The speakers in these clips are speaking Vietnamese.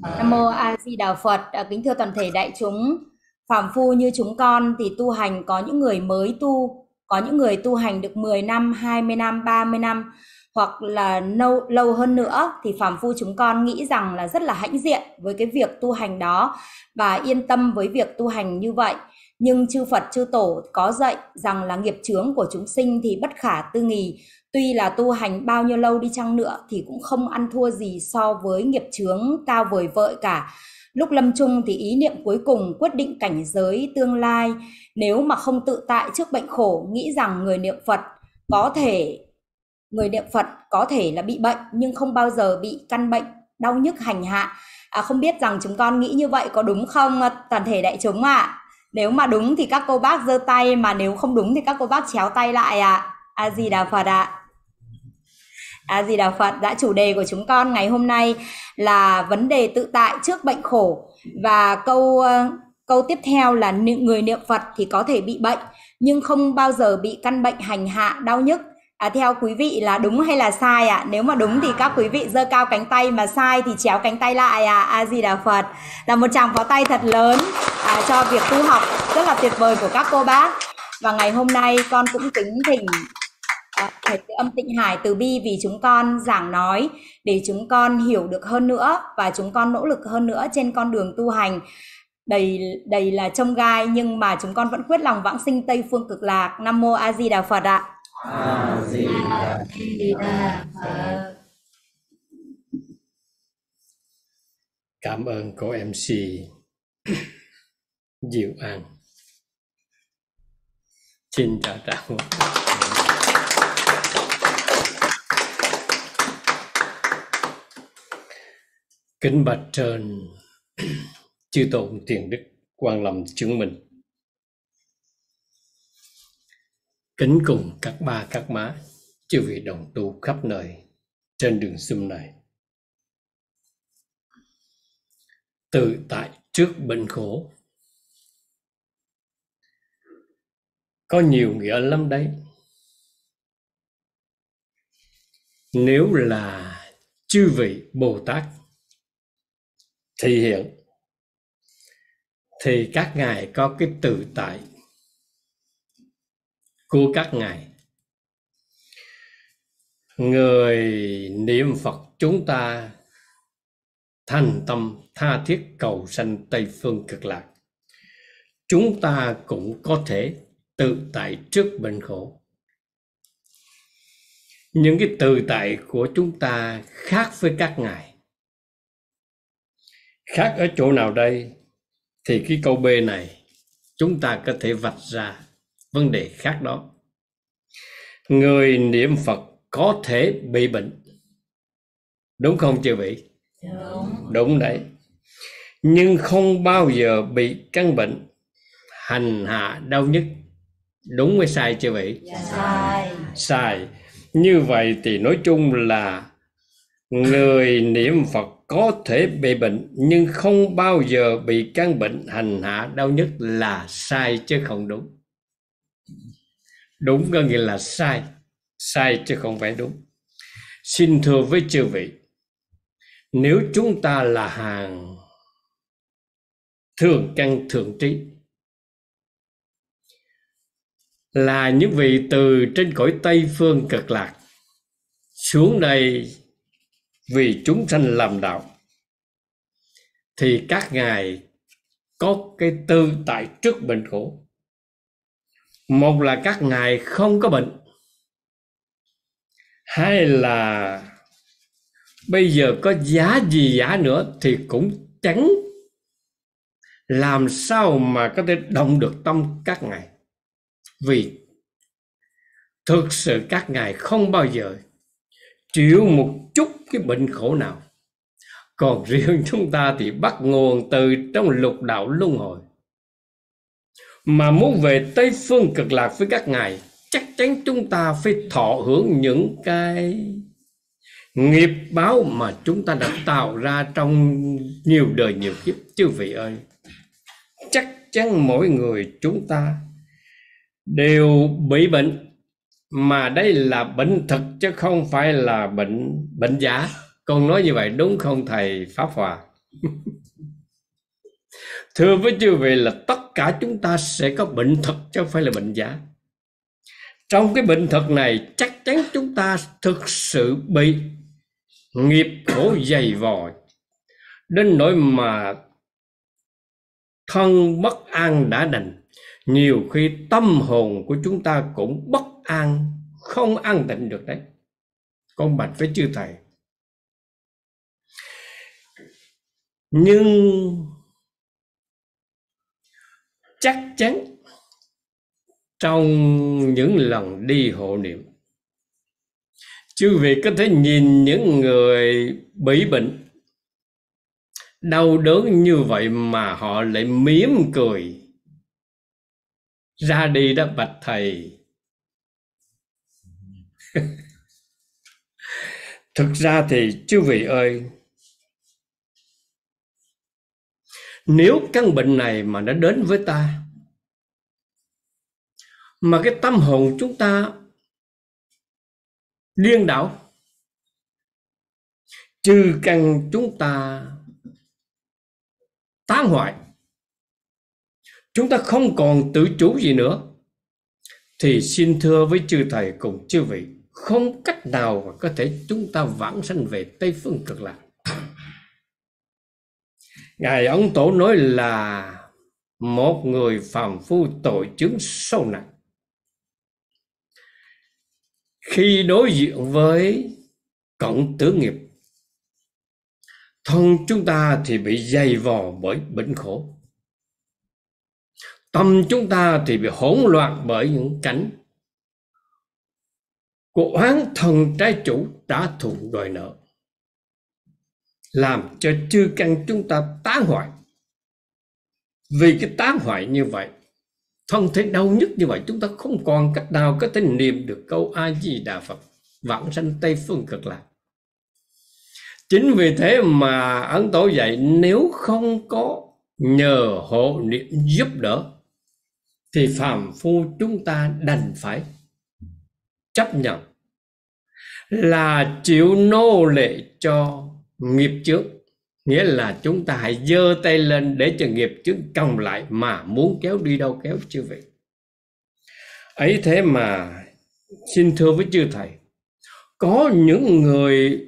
Nam mô A Di Đà Phật. Kính thưa toàn thể đại chúng, phàm phu như chúng con thì tu hành có những người mới tu, có những người tu hành được 10 năm, 20 năm, 30 năm hoặc là lâu hơn nữa, thì phàm phu chúng con nghĩ rằng là rất là hãnh diện với cái việc tu hành đó và yên tâm với việc tu hành như vậy. Nhưng chư Phật chư Tổ có dạy rằng là nghiệp chướng của chúng sinh thì bất khả tư nghì. Tuy là tu hành bao nhiêu lâu đi chăng nữa thì cũng không ăn thua gì so với nghiệp chướng cao vời vợi cả. Lúc lâm chung thì ý niệm cuối cùng quyết định cảnh giới tương lai. Nếu mà không tự tại trước bệnh khổ, nghĩ rằng người niệm Phật có thể là bị bệnh nhưng không bao giờ bị căn bệnh đau nhức hành hạ. Không biết rằng chúng con nghĩ như vậy có đúng không toàn thể đại chúng ạ? Nếu mà đúng thì các cô bác giơ tay, mà nếu không đúng thì các cô bác chéo tay lại ạ. A Di Đà Phật ạ. A Di Đà Phật. Đã chủ đề của chúng con ngày hôm nay là vấn đề tự tại trước bệnh khổ, và câu tiếp theo là người niệm Phật thì có thể bị bệnh nhưng không bao giờ bị căn bệnh hành hạ đau nhức. Theo quý vị là đúng hay là sai ạ? Nếu mà đúng thì các quý vị giơ cao cánh tay, mà sai thì chéo cánh tay lại ạ. A Di Đà Phật. Là một tràng pháo tay thật lớn cho việc tu học rất là tuyệt vời của các cô bác. Và ngày hôm nay con cũng kính thỉnh Thầy Từ Âm Tịnh Hải từ bi vì chúng con giảng nói để chúng con hiểu được hơn nữa và chúng con nỗ lực hơn nữa trên con đường tu hành đầy là chông gai, nhưng mà chúng con vẫn quyết lòng vãng sinh Tây Phương Cực Lạc. Nam mô A Di Đà Phật ạ. A Di Đà Phật. Cảm ơn cô MC Diệu An. Xin chào chào. Kính bạch trên chư tôn tiền đức Quan Lâm chứng minh. Kính cùng các ba các má, chư vị đồng tu khắp nơi trên đường xung này. Tự tại trước bệnh khổ có nhiều nghĩa lắm đấy. Nếu là chư vị Bồ Tát thị hiện thì các ngài có cái tự tại của các ngài. Người niệm Phật chúng ta thành tâm tha thiết cầu sanh Tây Phương Cực Lạc, chúng ta cũng có thể tự tại trước bệnh khổ. Những cái tự tại của chúng ta khác với các ngài. Khác ở chỗ nào đây? Thì cái câu B này chúng ta có thể vạch ra vấn đề khác đó. Người niệm Phật có thể bị bệnh, đúng không chư vị? Đúng đấy. Nhưng không bao giờ bị căn bệnh hành hạ đau nhức. Đúng hay sai chư vị? Sai. Như vậy thì nói chung là người niệm Phật có thể bị bệnh nhưng không bao giờ bị căn bệnh hành hạ đau nhức là sai chứ không đúng. Đúng có nghĩa là sai, sai chứ không phải đúng. Xin thưa với chư vị, nếu chúng ta là hàng thường căn thượng trí, là những vị từ trên cõi Tây Phương Cực Lạc xuống đây vì chúng sanh làm đạo, thì các ngài có cái tự tại trước bệnh khổ. Một là các ngài không có bệnh, hai là bây giờ có giá gì giá nữa thì cũng chẳng làm sao mà có thể động được tâm các ngài. Vì thực sự các ngài không bao giờ chịu một chút cái bệnh khổ nào. Còn riêng chúng ta thì bắt nguồn từ trong lục đạo luân hồi. Mà muốn về Tây Phương Cực Lạc với các ngài, chắc chắn chúng ta phải thọ hưởng những cái nghiệp báo mà chúng ta đã tạo ra trong nhiều đời nhiều kiếp. Chư vị ơi, chắc chắn mỗi người chúng ta đều bị bệnh, mà đây là bệnh thực chứ không phải là bệnh giả. Con nói như vậy đúng không thầy Pháp Hòa? Thưa với chư vị là tất cả chúng ta sẽ có bệnh thật chứ không phải là bệnh giả. Trong cái bệnh thật này chắc chắn chúng ta thực sự bị nghiệp khổ dày vò đến nỗi mà thân bất an đã đành. Nhiều khi tâm hồn của chúng ta cũng bất an, không an tịnh được đấy. Con bạch với chư thầy, nhưng chắc chắn trong những lần đi hộ niệm, chư vị có thể nhìn những người bị bệnh đau đớn như vậy mà họ lại mỉm cười ra đi đó bạch thầy. Thực ra thì chư vị ơi, nếu căn bệnh này mà nó đến với ta, mà cái tâm hồn chúng ta điên đảo, trừ căn chúng ta tán hoại, chúng ta không còn tự chủ gì nữa, thì xin thưa với chư thầy cùng chư vị, không cách nào mà có thể chúng ta vãng sanh về Tây Phương Cực Lạc. Ngài Ấn Tổ nói là một người phàm phu tội chướng sâu nặng, khi đối diện với cộng tử nghiệp, thân chúng ta thì bị dày vò bởi bệnh khổ, tâm chúng ta thì bị hỗn loạn bởi những cảnh của oán thần trái chủ trả thù đòi nợ, làm cho chư căn chúng ta tán hoại. Vì cái tán hoại như vậy, thân thể đau nhức như vậy, chúng ta không còn cách nào có thể niệm được câu A Di Đà Phật vãng sanh Tây Phương Cực Lạc. Chính vì thế mà Ấn Tổ dạy, nếu không có nhờ hộ niệm giúp đỡ thì phàm phu chúng ta đành phải chấp nhận là chịu nô lệ cho nghiệp chướng. Nghĩa là chúng ta hãy giơ tay lên để cho nghiệp chướng còng lại, mà muốn kéo đi đâu kéo chư vị. Ấy thế mà xin thưa với chư thầy, có những người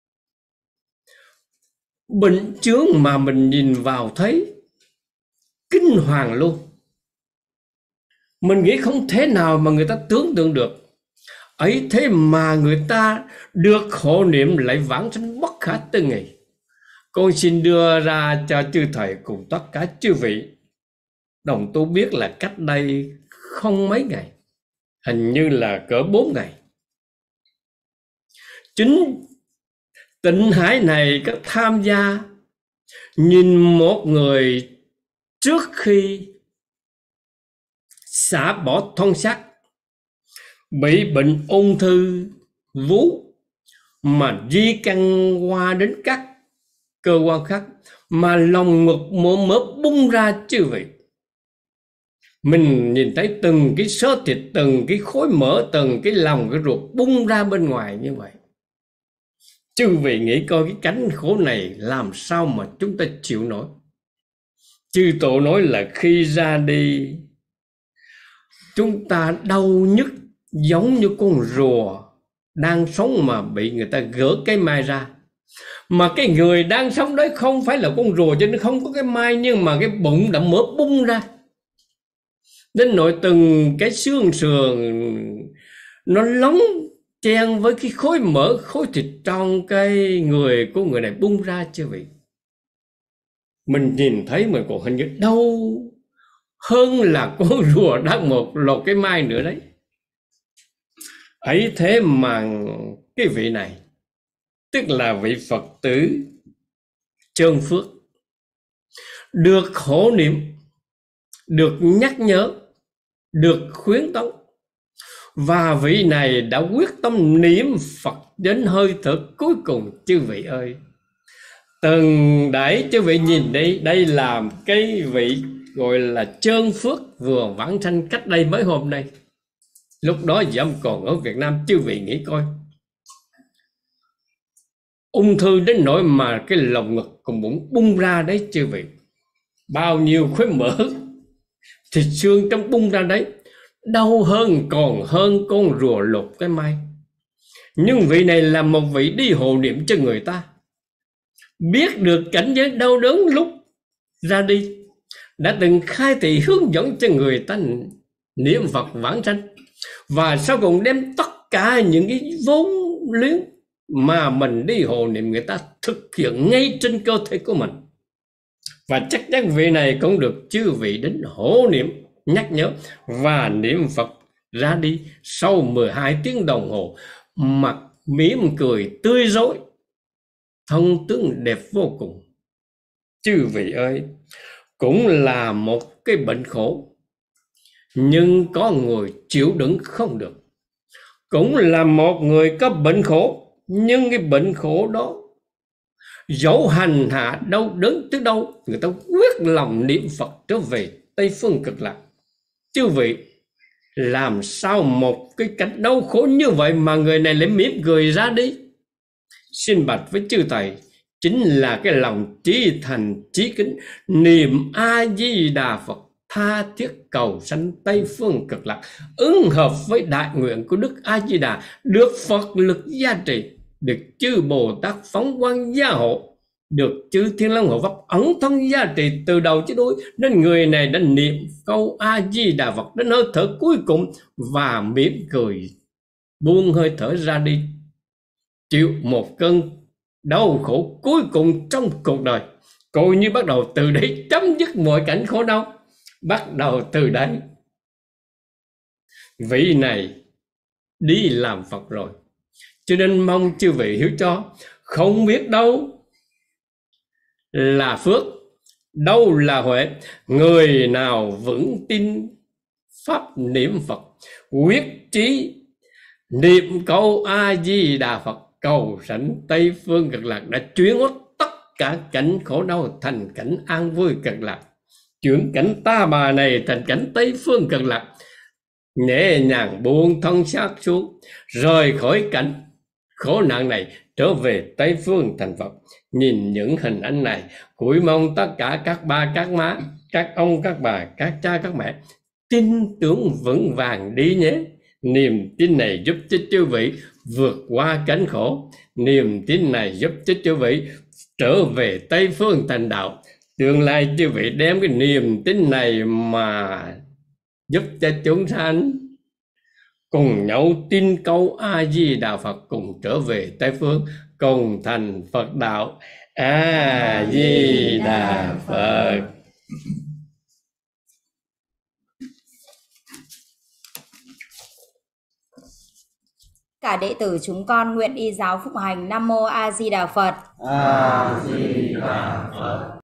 bệnh chướng mà mình nhìn vào thấy kinh hoàng luôn. Mình nghĩ không thể nào mà người ta tưởng tượng được. Ấy thế mà người ta được hộ niệm lại vãng sanh bất khả tư nghị. Con xin đưa ra cho chư thầy cùng tất cả chư vị đồng tu biết là cách đây không mấy ngày, hình như là cỡ 4 ngày, chính Tịnh Hải này có tham gia nhìn một người trước khi xả bỏ thân xác, bị bệnh ung thư vú mà di căn qua đến các cơ quan khác, mà lòng ngực mỡ bung ra chư vị. Mình nhìn thấy từng cái xớ thịt, từng cái khối mỡ, từng cái lòng, cái ruột bung ra bên ngoài như vậy. Chư vị nghĩ coi cái cảnh khổ này làm sao mà chúng ta chịu nổi. Chư Tổ nói là khi ra đi, chúng ta đau nhức giống như con rùa đang sống mà bị người ta gỡ cái mai ra. Mà cái người đang sống đấy không phải là con rùa cho nên không có cái mai, nhưng mà cái bụng đã mỡ bung ra, đến nỗi từng cái xương sườn nó lóng chen với cái khối mỡ, khối thịt trong cái người của người này bung ra chưa vị. Mình nhìn thấy mình còn hình như đau hơn là con rùa đang lột cái mai nữa đấy. Ấy thế mà cái vị này, tức là vị Phật tử Trơn Phước, được hộ niệm, được nhắc nhở, được khuyến tấn, và vị này đã quyết tâm niệm Phật đến hơi thở cuối cùng. Chư vị ơi, từng đấy chư vị nhìn đây, đây là cái vị gọi là Trơn Phước vừa vãng sanh cách đây mấy hôm nay. Lúc đó dẫm còn ở Việt Nam, chư vị nghĩ coi, ung thư đến nỗi mà cái lồng ngực cũng muốn bung ra đấy chư vị. Bao nhiêu khối mỡ, thịt xương trong bung ra đấy, đau hơn, còn hơn con rùa lột cái mai. Nhưng vị này là một vị đi hộ niệm cho người ta, biết được cảnh giới đau đớn lúc ra đi, đã từng khai thị hướng dẫn cho người ta niệm Phật vãng sanh, và sau cùng đem tất cả những cái vốn liếng mà mình đi hộ niệm người ta thực hiện ngay trên cơ thể của mình. Và chắc chắn vị này cũng được chư vị đến hộ niệm, nhắc nhớ và niệm Phật ra đi sau 12 tiếng đồng hồ, mặt mỉm cười tươi rói, thân tướng đẹp vô cùng. Chư vị ơi, cũng là một cái bệnh khổ, nhưng có người chịu đựng không được. Cũng là một người có bệnh khổ, nhưng cái bệnh khổ đó dẫu hành hạ đau đớn tới đâu, người ta quyết lòng niệm Phật trở về Tây Phương Cực Lạc. Chư vị, làm sao một cái cảnh đau khổ như vậy mà người này lại mỉm cười ra đi? Xin bạch với chư thầy, chính là cái lòng trí thành trí kính, niệm A Di Đà Phật, tha thiết cầu sanh Tây Phương Cực Lạc, ứng hợp với đại nguyện của Đức A Di Đà, được Phật lực gia trì, được chư Bồ Tát phóng quang gia hộ, được chư Thiên Long Hộ Pháp ẩn thân gia trì từ đầu chí đuôi, nên người này đã niệm câu A Di Đà Phật đến hơi thở cuối cùng và mỉm cười buông hơi thở ra đi, chịu một cơn đau khổ cuối cùng trong cuộc đời, coi như bắt đầu từ đấy chấm dứt mọi cảnh khổ đau. Bắt đầu từ đấy, vị này đi làm Phật rồi. Cho nên mong chư vị hiểu cho, không biết đâu là phước, đâu là huệ. Người nào vững tin pháp niệm Phật, quyết chí niệm câu A Di Đà Phật, cầu sanh Tây Phương Cực Lạc, đã chuyển hóa tất cả cảnh khổ đau thành cảnh an vui Cực Lạc, chuyển cảnh ta bà này thành cảnh Tây Phương Cực Lạc, nhẹ nhàng buông thân xác xuống, rời khỏi cảnh khổ nạn này, trở về Tây Phương thành Phật. Nhìn những hình ảnh này, cúi mong tất cả các ba các má, các ông các bà, các cha các mẹ tin tưởng vững vàng đi nhé. Niềm tin này giúp cho chư vị vượt qua cảnh khổ, niềm tin này giúp cho chư vị trở về Tây Phương thành đạo. Tương lai chư vị đem cái niềm tin này mà giúp cho chúng sanh cùng nhau tin câu A Di Đà Phật, cùng trở về Tây Phương, cùng thành Phật đạo. A Di Đà Phật. Cả đệ tử chúng con nguyện y giáo phụng hành. Nam mô A Di Đà Phật. A Di Đà Phật.